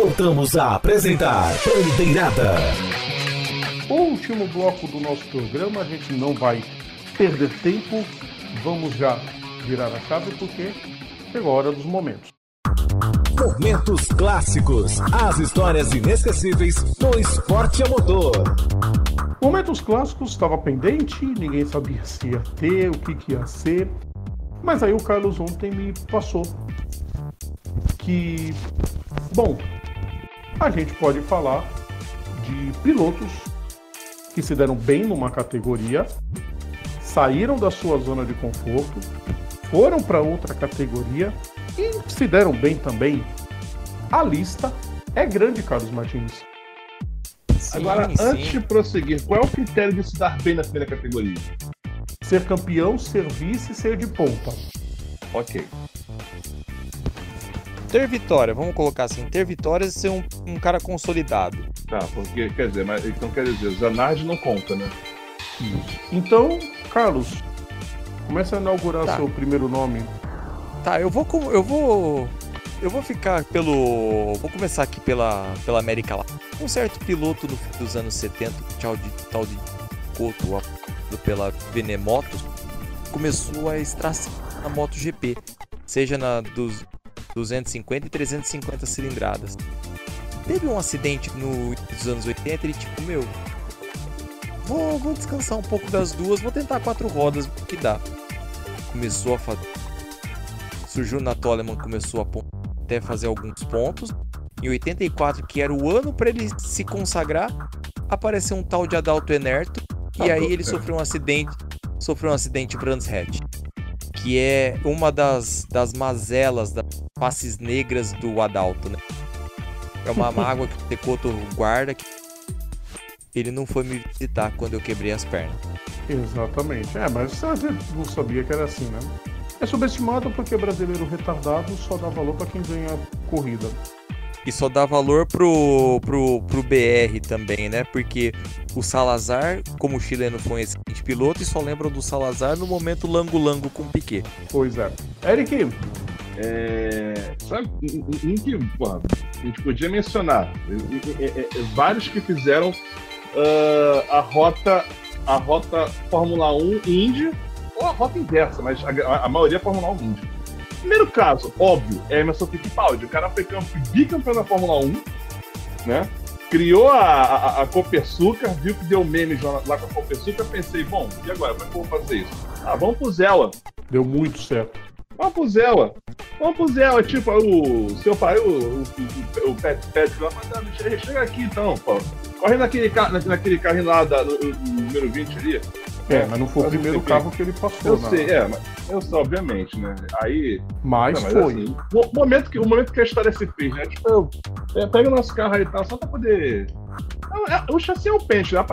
voltamos a apresentar Bandeirada. Último bloco do nosso programa, a gente não vai perder tempo, vamos já virar a chave porque chegou a hora dos momentos. Momentos clássicos, as histórias inesquecíveis no esporte a motor. Momentos clássicos estava pendente, ninguém sabia se ia ter, o que ia ser, mas aí o Carlos ontem me passou que, bom, a gente pode falar de pilotos que se deram bem numa categoria, saíram da sua zona de conforto, foram para outra categoria e se deram bem também. A lista é grande, Carlos Martins. Sim, agora, antes de prosseguir, qual é o critério de se dar bem na primeira categoria? Ser campeão, ser vice e ser de ponta. Ok. Ter vitória, vamos colocar assim, ter vitórias e ser um cara consolidado. Tá, porque, quer dizer, mas então quer dizer, Zanardi não conta, né? Isso. Então, Carlos, começa a inaugurar seu primeiro nome. Tá, eu vou ficar vou começar aqui pela América lá. Um certo piloto no fim dos anos 70, tal de Couto, pela Venemotos, começou a extração na MotoGP, seja dos 250 e 350 cilindradas. Teve um acidente nos anos 80 e ele vou descansar um pouco das duas, vou tentar 4 rodas, o que dá. Começou a fazer. Surgiu na Toleman, começou a até fazer alguns pontos. Em 84, que era o ano para ele se consagrar, apareceu um tal de Adalto Enerto e aí ele sofreu um acidente Brands Hatch, que é uma das mazelas, das faces negras do Adalto, né? É uma mágoa que o Tekoto guarda, que ele não foi me visitar quando eu quebrei as pernas. Exatamente. Mas você não sabia que era assim, né? É subestimado porque brasileiro retardado só dá valor para quem ganha corrida. E só dá valor pro BR também, né? Porque o Salazar, como chileno, foi um excelente piloto e só lembram do Salazar no momento lango-lango com o Piquet. Pois é. Eric! Sabe um que a gente podia mencionar vários que fizeram a rota Fórmula 1 Indy, ou a rota inversa, mas a maioria é Fórmula 1 Indy. Primeiro caso, óbvio, é Emerson Fittipaldi. O cara foi bicampeão da Fórmula 1, né? Criou a Copersucar, viu que deu memes lá com a Copersucar, pensei, bom, e agora? Como é que eu vou fazer isso? Vamos pro Zella. Deu muito certo. Vamos pro Zella, tipo, o seu pai, o Pet lá, chega aqui então, pô. Corre naquele carrinho lá no número 20 ali. Mas não foi o primeiro carro que ele passou, eu sei, mas eu sei, obviamente, né? Aí. Mas foi. Assim, o momento que a história se fez, né? Tipo, pega o nosso carro aí e tal, só pra poder. O chassi é um pente, dá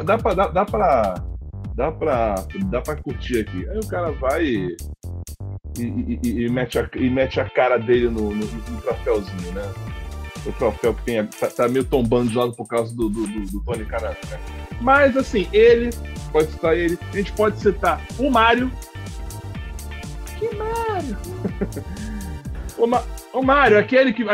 pra curtir aqui. Aí o cara vai e mete a cara dele no troféuzinho, né? O troféu que tá meio tombando de lado por causa do Tony Kanaan, né? Mas assim, pode citar ele, a gente pode citar o Mário. Que Mário? o Mário, aquele que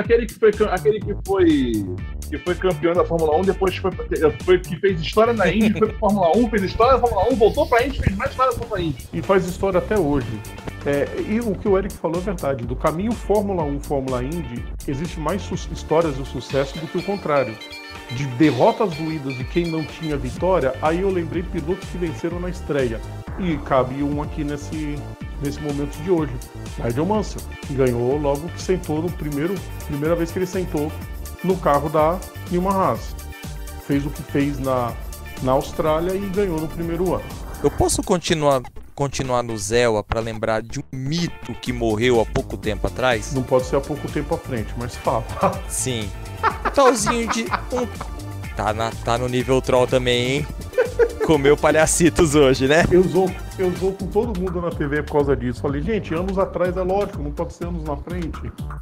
foi campeão da Fórmula 1, depois que fez história na Indy, foi pra Fórmula 1, fez história da Fórmula 1, voltou pra Indy, fez mais história da Fórmula Indy. E faz história até hoje. E o que o Eric falou é verdade. Do caminho Fórmula 1, Fórmula Indy, existe mais histórias de sucesso do que o contrário. De derrotas doídas de quem não tinha vitória, aí eu lembrei pilotos que venceram na estreia. E cabe um aqui nesse momento de hoje. Nigel Mansell, que ganhou logo que sentou primeira vez que ele sentou no carro da Newman Haas. Fez o que fez na Austrália e ganhou no primeiro ano. Eu posso continuar no Zella para lembrar de um mito que morreu há pouco tempo atrás? Não pode ser há pouco tempo à frente, mas fala. Sim. Talzinho de Tá no nível troll também, hein? Comeu palhacitos hoje, né? Eu zoo com todo mundo na TV por causa disso. Falei, gente, anos atrás é lógico, não pode ser anos na frente.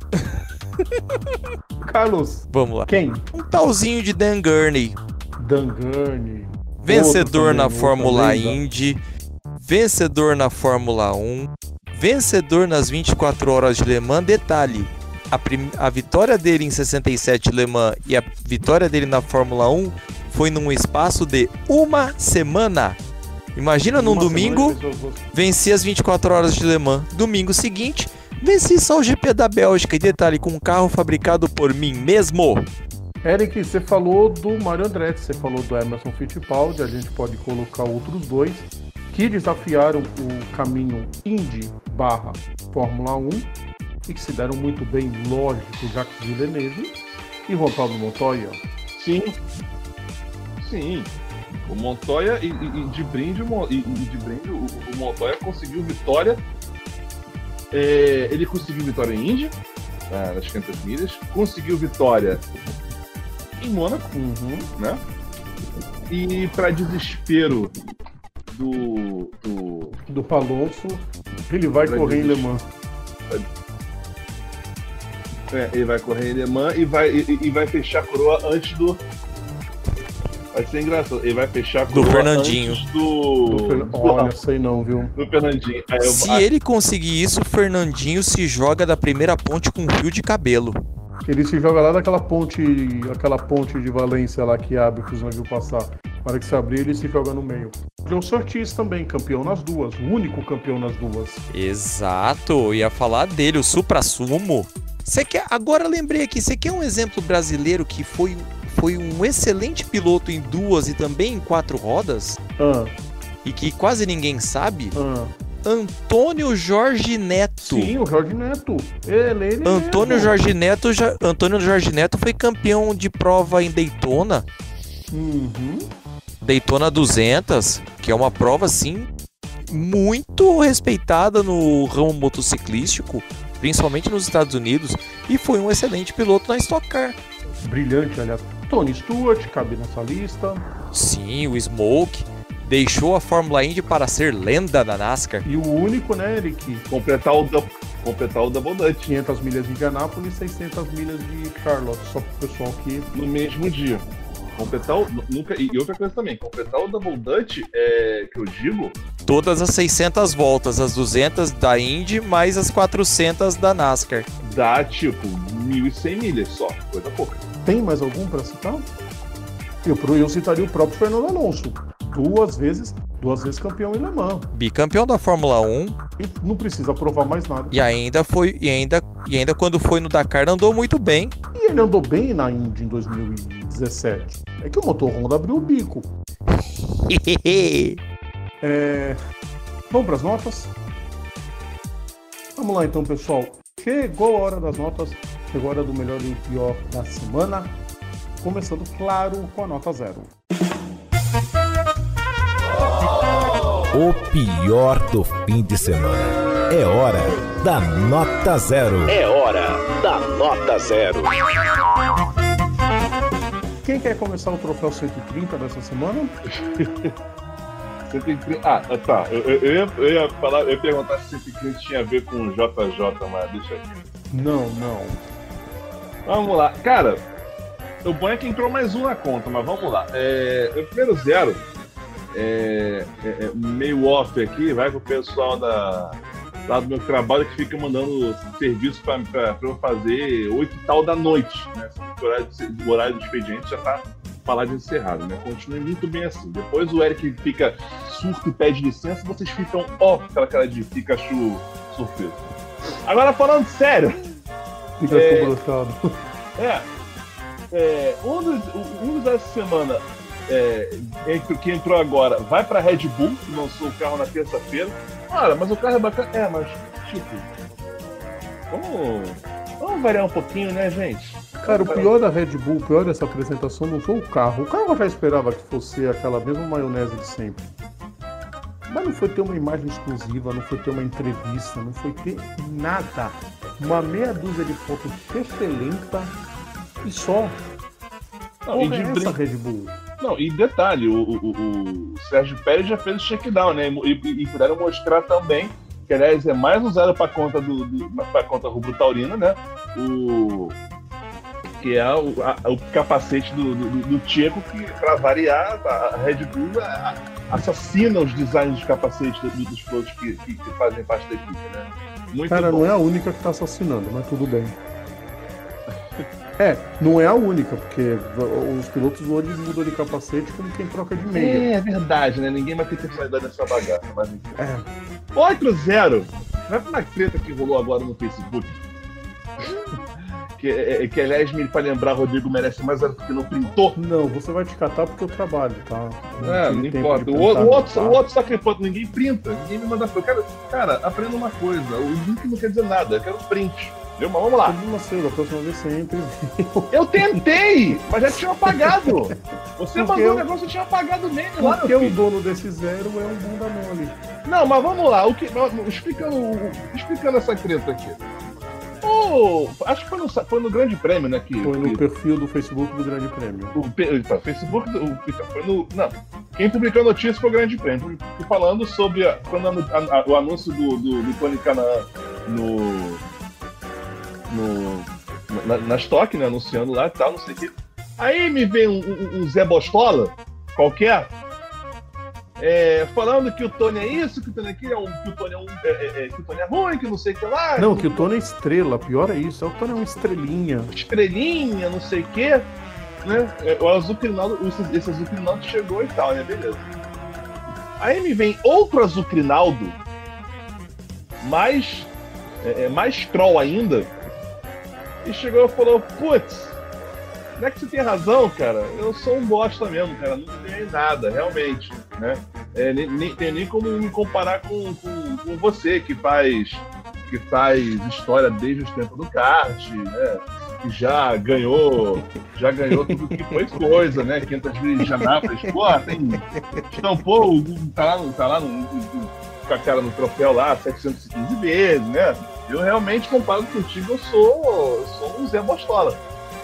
Carlos. Vamos lá. Quem? Um talzinho de Dan Gurney. Dan Gurney. Vencedor na Fórmula Indy. Vencedor na Fórmula 1. Vencedor nas 24 horas de Le Mans. Detalhe, a vitória dele em 67 Le Mans e a vitória dele na Fórmula 1 foi num espaço de uma semana. Imagina num domingo, venci as 24 horas de Le Mans. Domingo seguinte, venci só o GP da Bélgica. E detalhe, com um carro fabricado por mim mesmo. Eric, você falou do Mário Andretti, você falou do Emerson Fittipaldi, a gente pode colocar outros dois que desafiaram o caminho Indy/Fórmula 1 e que se deram muito bem, lógico, Jacques Villeneuve e Juan Pablo Montoya. Sim. O Montoya e de brinde, o Montoya conseguiu vitória. Ele conseguiu vitória em Indy, nas 500 milhas, conseguiu vitória em Mônaco, né? E para desespero do Alonso, ele vai correr em Le Mans. Ele vai correr em Le Mans e vai fechar a coroa antes do... Vai ser engraçado. Ele vai fechar a coroa do Fernandinho. Antes Olha, sei não, viu? Do Fernandinho. Se ele conseguir isso, o Fernandinho se joga da primeira ponte com um fio de cabelo. Ele se joga lá daquela ponte de Valência lá que abre para os navios passar. Na hora que se abrir, ele se joga no meio. John Surtees também, campeão nas duas. O único campeão nas duas. Exato, eu ia falar dele, o Supra-Sumo. Agora lembrei aqui, você quer um exemplo brasileiro que foi um excelente piloto em duas e também em 4 rodas? E que quase ninguém sabe? Antônio Jorge Neto. Sim, o Jorge Neto. Ele Antônio Jorge Neto foi campeão de prova em Daytona. Daytona 200, que é uma prova assim muito respeitada no ramo motociclístico, principalmente nos Estados Unidos, e foi um excelente piloto na Stock Car. Brilhante, aliás. Tony Stewart cabe nessa lista. Sim, o Smoke deixou a Fórmula Indy para ser lenda da NASCAR. E o único, né, Eric? Completar o Double Dutch. 500 milhas de Indianápolis e 600 milhas de Charlotte, só pro pessoal que... No mesmo dia. E outra coisa também, completar o Double Dutch, que eu digo... Todas as 600 voltas, as 200 da Indy, mais as 400 da NASCAR. Dá, tipo, 1.100 milhas só, coisa pouca. Tem mais algum pra citar? Eu citaria o próprio Fernando Alonso. Duas vezes campeão em Le Mans. Bicampeão da Fórmula 1. E não precisa provar mais nada. E ainda quando foi no Dakar andou muito bem. E ele andou bem na Indy em 2017. É que o motor Honda abriu o bico. Vamos para as notas? Vamos lá então, pessoal. Chegou a hora das notas. Chegou a hora do melhor e o pior da semana. Começando, claro, com a nota 0. O pior do fim de semana. É hora da nota 0. É hora da nota 0. Quem quer começar o troféu 130 dessa semana? 130. Tá. Eu ia perguntar se 130 tinha a ver com o JJ, mas deixa aqui. Não. Vamos lá. Cara, o bom é que entrou mais um na conta, mas vamos lá. O primeiro 0, meio off aqui, vai pro pessoal lá do meu trabalho que fica mandando serviço pra eu fazer 8 e tal da noite, né? O horário do expediente já tá falado encerrado, né? Continue muito bem assim. Depois o Eric fica surto e pede licença, vocês ficam aquela cara de Pikachu surpreso. Agora falando sério. Pikachu broxado. Um dos dessa semana que entrou agora vai pra Red Bull, que lançou o carro na terça-feira. Cara, mas o carro é bacana. Mas, tipo, vamos variar um pouquinho, né, gente? Cara, o pior da Red Bull, o pior dessa apresentação não foi o carro. O carro eu já esperava que fosse aquela mesma maionese de sempre. Mas não foi ter uma imagem exclusiva, não foi ter uma entrevista, não foi ter nada. Uma meia dúzia de fotos excelenta e só. Não, e essa Red Bull? Não, e detalhe, o Sérgio Pérez já fez o check-down, né? E puderam mostrar também, que aliás é mais usado para conta pra conta Rubro Taurina, né? Que é o capacete do Checo, que, para variar, a Red Bull assassina os designs dos capacetes dos pilotos que fazem parte da equipe, né? Muito Cara, bom. Não é a única que está assassinando, mas tudo bem. Não é a única, porque os pilotos hoje mudam de capacete como quem troca de meia. É verdade, né? Ninguém vai ter personalidade nessa bagaça. Mas... Outro zero. Vai pra uma treta que rolou agora no Facebook. que aliás, pra lembrar, Rodrigo merece mais zero porque não printou. Não, você vai te catar porque eu trabalho, tá? Não importa. O outro está cripando, ninguém printa, ninguém me manda. Eu quero, cara, aprenda uma coisa. O link não quer dizer nada, eu quero print. Mas vamos lá. Da próxima vez você entra e... Eu tentei, mas já tinha apagado. Você mandou o negócio e tinha apagado nele lá. Porque o dono desse zero é um bunda mole. Não, mas vamos lá. Explicando essa treta aqui. Acho que foi no Grande Prêmio, né? Foi no perfil do Facebook do Grande Prêmio. Facebook foi no. Não. Quem publicou a notícia foi o Grande Prêmio. Falando sobre o anúncio do Tony Kanaan na Stock, né? Anunciando lá e tal, não sei o que. Aí me vem um Zé Bostola, qualquer, falando que o Tony é isso, que o Tony é aquilo, que o Tony é ruim, que não sei o que lá. Não, que o Tony é estrela, pior é isso, o Tony é uma estrelinha. Estrelinha, não sei o que, né? Esse Azucrinaldo chegou e tal, né? Beleza. Aí me vem outro Azucrinaldo, mais troll ainda, e chegou e falou, putz, não é que você tem razão, cara, eu sou um bosta mesmo, cara, não tem nada, realmente, né? Tem nem como me comparar com você, que faz história desde os tempos do kart, né? Que já ganhou tudo que foi coisa, né? 500 vezes de Anápolis, porra, estampou, tá lá com a cara no troféu lá 715 vezes, né? Eu realmente, comparado contigo, eu sou um Zé Bostola.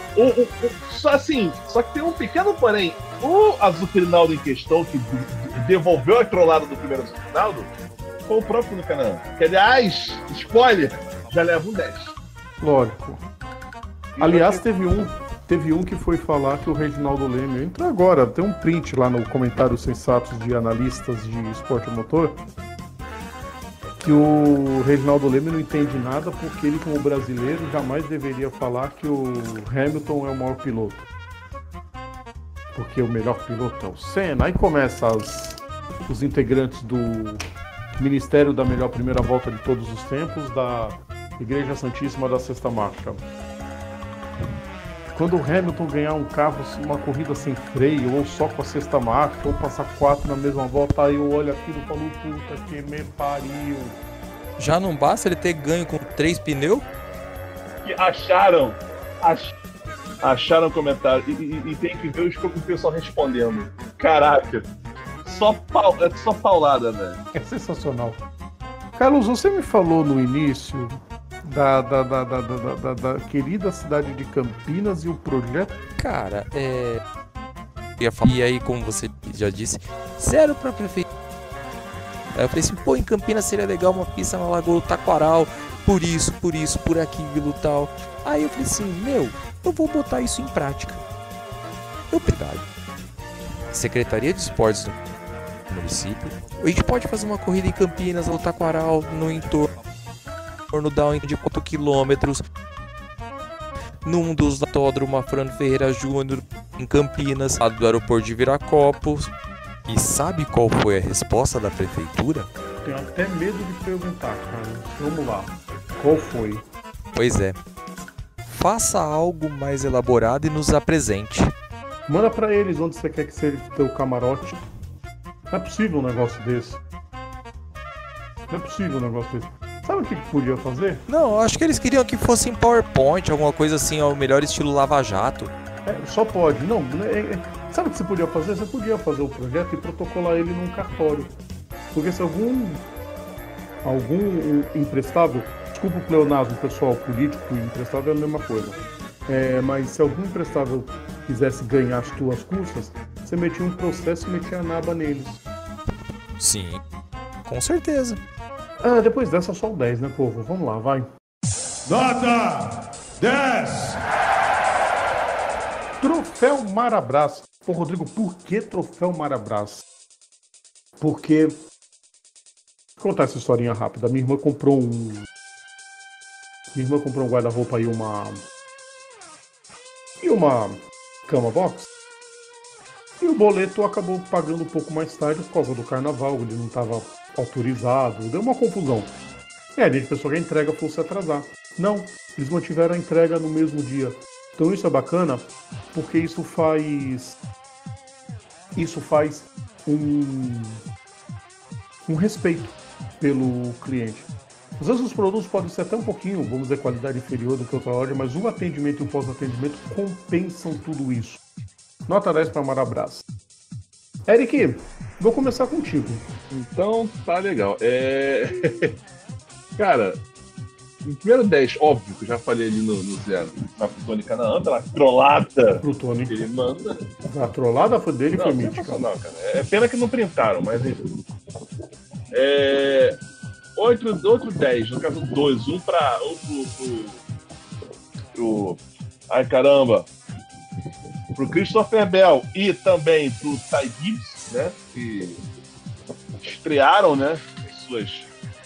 Só que tem um pequeno porém. O Azucrinaldo em questão, que devolveu a trollada do primeiro Azucrinaldo, foi o próprio no canal. Que, aliás, spoiler, já leva um 10. Lógico. Aliás, teve um que foi falar que o Reginaldo Leme, entra agora, tem um print lá no comentário sensatos de analistas de esporte motor, que o Reginaldo Leme não entende nada porque ele, como brasileiro, jamais deveria falar que o Hamilton é o maior piloto. Porque o melhor piloto é o Senna. Aí começa os integrantes do Ministério da Melhor Primeira Volta de todos os tempos, da Igreja Santíssima da Sexta Marcha. Quando o Hamilton ganhar um carro, uma corrida sem freio, ou só com a sexta marcha, ou passar 4 na mesma volta, aí eu olho aquilo e falo, puta que me pariu. Já não basta ele ter ganho com 3 pneus? Que acharam comentário, e tem que ver o pessoal respondendo. Caraca, só paulada, velho. É sensacional. Carlos, você me falou no início da querida cidade de Campinas e o projeto. Cara, e aí, como você já disse, zero pra prefeitura. Aí eu falei assim, pô, em Campinas seria legal uma pista na Lagoa do Taquaral, por isso, por aquilo e tal. Aí eu falei assim, eu vou botar isso em prática. Secretaria de Esportes do município, a gente pode fazer uma corrida em Campinas, no Taquaral, no entorno de 4 quilômetros, num dos autódromos Fran Ferreira Júnior, em Campinas, lá do aeroporto de Viracopos. E sabe qual foi a resposta da prefeitura? Tenho até medo de perguntar, cara. Vamos lá. Qual foi? Pois é. Faça algo mais elaborado e nos apresente. Manda pra eles onde você quer que seja o teu camarote. Não é possível um negócio desse. Sabe o que podia fazer? Não, acho que eles queriam que fosse em PowerPoint, alguma coisa assim, ao melhor estilo Lava Jato. Só pode. Não, sabe o que você podia fazer? Você podia fazer o projeto e protocolar ele num cartório. Porque se algum imprestável, desculpa o pleonasmo, pessoal, político e imprestável é a mesma coisa. Mas se algum imprestável quisesse ganhar as tuas custas, você metia um processo e metia a naba neles. Sim, com certeza. Depois dessa só o 10, né, povo? Vamos lá, vai. Nota 10! Troféu Marabras. Pô, Rodrigo, por que Troféu Marabras? Porque... Vou contar essa historinha rápida. Minha irmã comprou um guarda-roupa aí, e uma cama box. E o boleto acabou pagando um pouco mais tarde por causa do carnaval, ele não estava autorizado, deu uma confusão. E aí a gente pensou que a entrega fosse atrasar. Não, eles mantiveram a entrega no mesmo dia. Então isso é bacana, porque isso faz um respeito pelo cliente. Às vezes os produtos podem ser até um pouquinho, vamos dizer, qualidade inferior do que outra loja, mas o atendimento e o pós-atendimento compensam tudo isso. Nota 10 para Marabras. Eric, vou começar contigo. Então, tá legal. Cara, em primeiro 10, óbvio, que eu já falei ali no zero, na Plutone Canaã, pela trollada Plutone. que ele manda. A trollada foi dele, foi mítica. Não, cara. É pena que não printaram, mas enfim. Outro 10, no caso 2, um pro. Ai, caramba! Pro Christopher Bell e também pro Ty Gibbs, né? Que estrearam, né? Suas.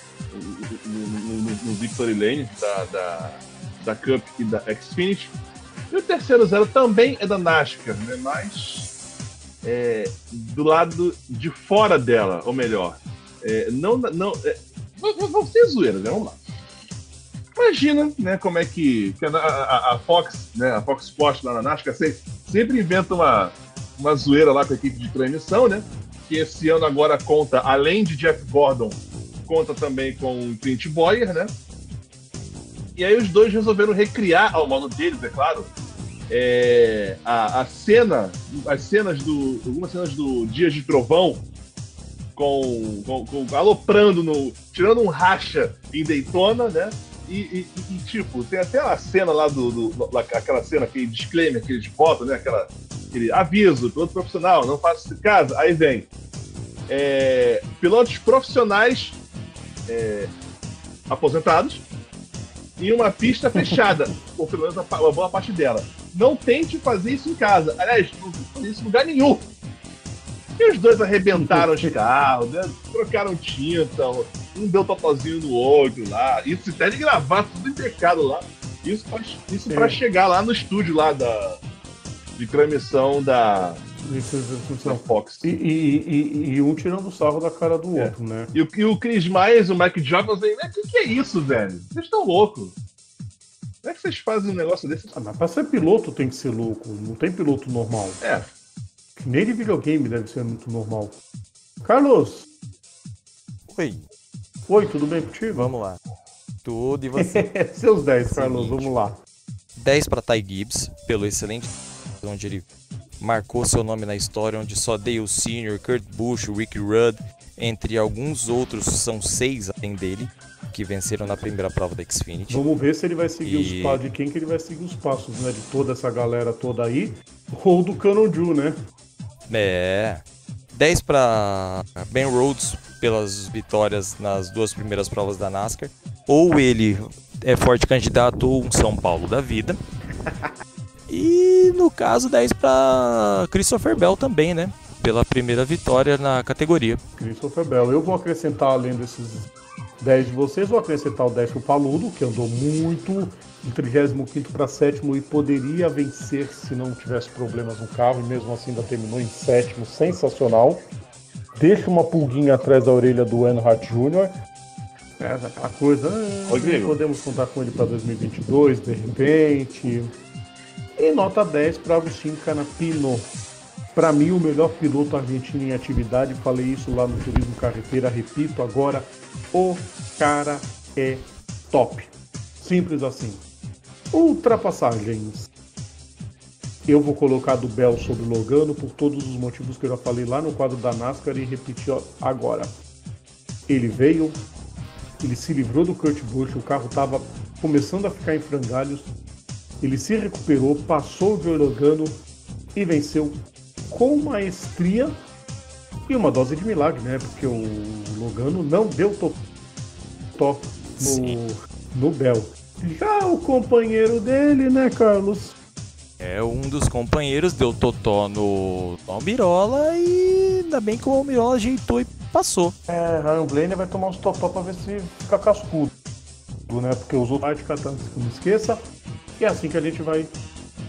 No Victory Lane da Cup e da Xfinity. E o terceiro 0 também é da NASCAR, né? Mas do lado de fora dela, ou melhor, vamos ser zoeira, né? Vamos lá. Imagina, né, como é que a Fox, né, a Fox Sports lá na NASCAR sempre inventa uma zoeira lá com a equipe de transmissão, né? Que esse ano agora conta, além de Jeff Gordon, conta também com o Clint Bowyer, né? E aí os dois resolveram recriar, ao modo deles, é claro, algumas cenas do Dias de Trovão, aloprando, tirando um racha em Daytona, né? E tipo, tem até a cena lá aquela cena, aquele disclaimer que eles botam, né? Aquele aviso, piloto profissional, não faça isso em casa. Aí vem pilotos profissionais aposentados em uma pista fechada, ou pelo menos uma boa parte dela. Não tente fazer isso em casa. Aliás, não fazer isso em lugar nenhum. E os dois arrebentaram os carros, né? Trocaram tinta, um deu totozinho no outro lá. Isso até de gravar, tudo impecável lá. Isso pra chegar lá no estúdio lá de transmissão da Fox. E um tirando o sarro da cara do outro, né? E o Chris Myers e o Mike Johnson assim, o que é isso, velho? Vocês estão loucos. Como é que vocês fazem um negócio desse? Mas pra ser piloto tem que ser louco, não tem piloto normal. Nem de videogame deve ser muito normal. Carlos! Oi, tudo bem contigo? Vamos lá. Tudo e você? Seus 10, Carlos, vamos lá. 10 para Ty Gibbs, pelo excelente, onde ele marcou seu nome na história, onde só Dale Sr., Kurt Busch, Ricky Rudd, entre alguns outros, são 6 além dele, que venceram na primeira prova da Xfinity. Vamos ver se ele vai seguir os passos, de quem que ele vai seguir os passos, né? De toda essa galera toda aí, ou do Canon Ju, né? 10 para Ben Rhodes pelas vitórias nas 2 primeiras provas da NASCAR. Ou ele é forte candidato ou um São Paulo da vida. E no caso 10 para Christopher Bell também, né? Pela primeira vitória na categoria. Christopher Bell. Eu vou acrescentar, além desses 10 de vocês, vou acrescentar o 10 pro Paludo, que andou muito, do 35º para 7º e poderia vencer se não tivesse problemas no carro, e mesmo assim ainda terminou em 7º, sensacional. Deixa uma pulguinha atrás da orelha do Earnhardt Jr. Aquela coisa, podemos contar com ele para 2022, de repente. E nota 10 para Agustín Canapino. Para mim, o melhor piloto argentino em atividade, falei isso lá no Turismo Carreteira, repito agora, o cara é top. Simples assim. Ultrapassagens. Eu vou colocar do Bell sobre o Logano por todos os motivos que eu já falei lá no quadro da NASCAR e repetir agora. Ele veio, ele se livrou do Kurt Busch, o carro estava começando a ficar em frangalhos, ele se recuperou, passou o Joey Logano e venceu com maestria e uma dose de milagre, né? Porque o Logano não deu totó no Bell. Já o companheiro dele, né, Carlos? Um dos companheiros deu totó no Almirola e ainda bem que o Almirola ajeitou e passou. Ryan Blaney vai tomar uns totó pra ver se fica cascudo, né? Porque os outros vai de catando, não esqueça. E é assim que a gente vai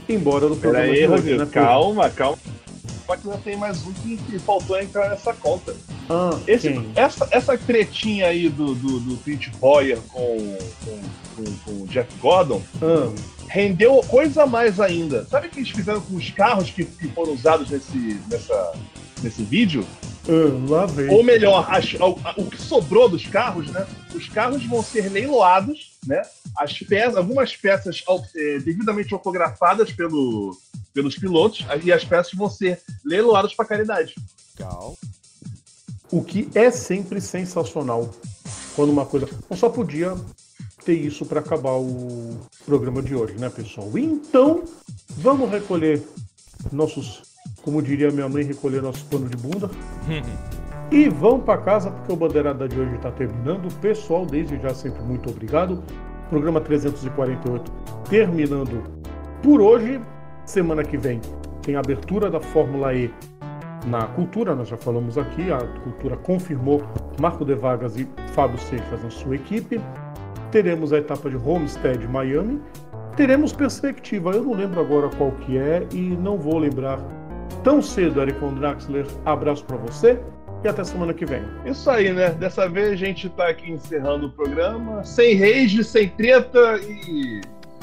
embora no programa Pera aí, de hoje, Rodrigo, né? calma. Só que já tem mais um que faltou entrar nessa conta. Quem? Essa tretinha aí do Pete Boyer com o Jeff Gordon rendeu coisa a mais ainda. Sabe o que eles fizeram com os carros que foram usados nesse vídeo? Lá vem. Ou melhor, o que sobrou dos carros, né? Os carros vão ser leiloados, né? Algumas peças devidamente autografadas pelos pilotos, e as peças vão ser leiloadas para caridade. Legal. O que é sempre sensacional. Quando uma coisa... Não só podia ter isso para acabar o programa de hoje, né, pessoal? Então, vamos recolher nossos... Como diria minha mãe, recolher nosso pano de bunda. E vamos para casa, porque o Bandeirada de hoje está terminando. Pessoal, desde já, sempre muito obrigado. Programa 348 terminando por hoje. Semana que vem tem a abertura da Fórmula E na Cultura. Nós já falamos aqui. A Cultura confirmou Marco de Vargas e Fábio Seixas na sua equipe. Teremos a etapa de Homestead, Miami. Teremos perspectiva. Eu não lembro agora qual que é e não vou lembrar tão cedo, Eric von Draxler. Abraço para você e até semana que vem. Isso aí, né? Dessa vez a gente tá aqui encerrando o programa, sem rage, sem treta e...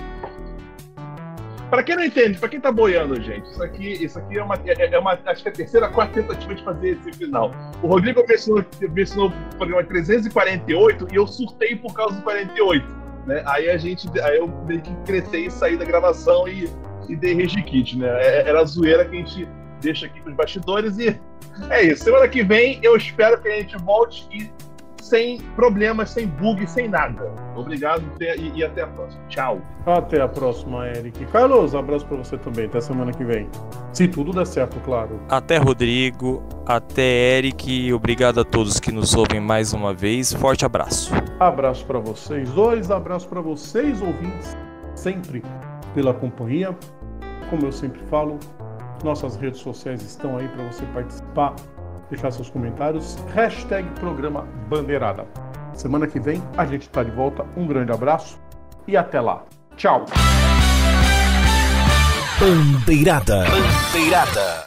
Pra quem não entende, pra quem tá boiando, gente, isso aqui é uma acho que é a terceira, quarta tentativa de fazer esse final. O Rodrigo mencionou o programa 348 e eu surtei por causa do 48, né? Aí eu meio que cresci e saí da gravação e dei rage kit, né? Era a zoeira que a gente deixa aqui pros bastidores e é isso. Semana que vem eu espero que a gente volte sem problemas, sem bug, sem nada. Obrigado e até a próxima. Tchau. Até a próxima, Eric. Carlos, abraço pra você também. Até semana que vem. Se tudo der certo, claro. Até Rodrigo, até Eric. Obrigado a todos que nos ouvem mais uma vez. Forte abraço. Abraço pra vocês dois. Abraço pra vocês, ouvintes. Sempre pela companhia. Como eu sempre falo, nossas redes sociais estão aí para você participar, deixar seus comentários. #programa Bandeirada. Semana que vem a gente está de volta. Um grande abraço e até lá. Tchau. Bandeirada.